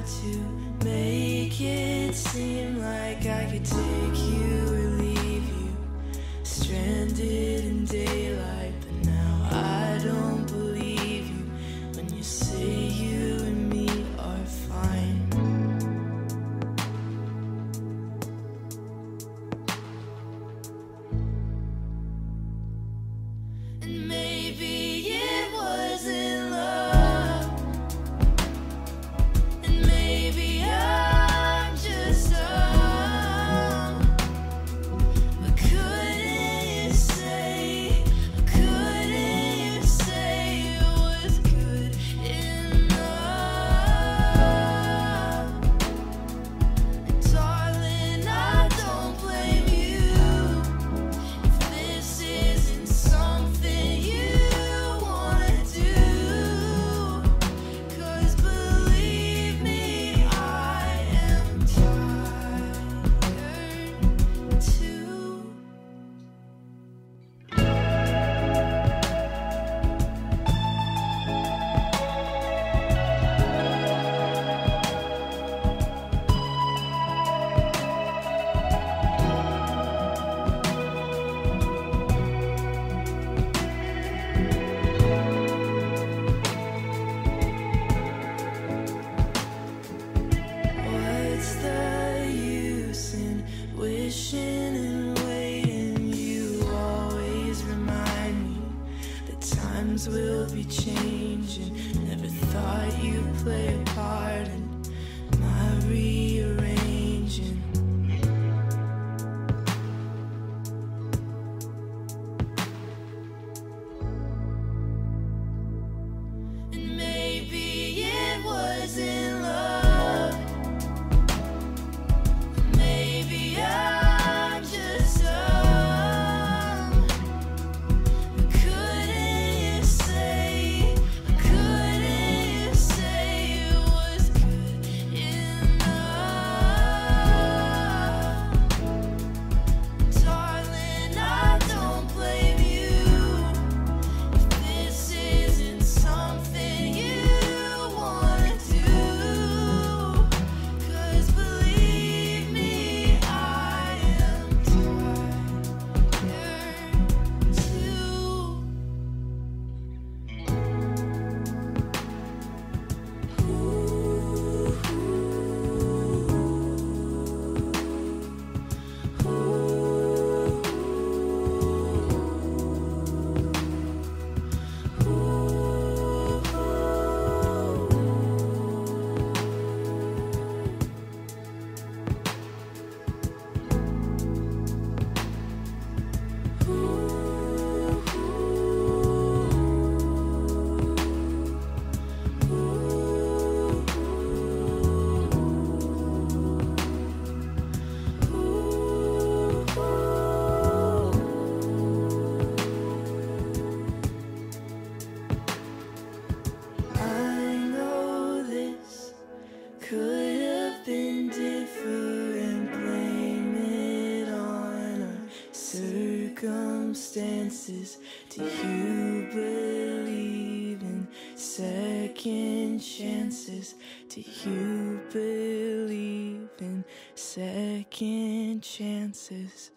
to make it seem like I could take you or leave you stranded in daylight, but now I don't believe you when you say you and me are fine. And maybe it wasn't love, and maybe I'm just dumb, but couldn't you say it was good enough? And darling, I don't blame you if this isn't something you wanna do, 'cause believe me, I am tired too. What's the use in wishing and waiting? You always remind me that times will be changing. Never thought you'd play a part in my rearranging. And maybe it wasn't love, maybe I'm just dumb, but couldn't you say it was good enough? Darling, I don't blame you if this isn't something you wanna do, 'cause believe me, I am tired too. I know this could have been different. Blame it on our circumstances. Do you believe in second chances? Do you believe in second chances?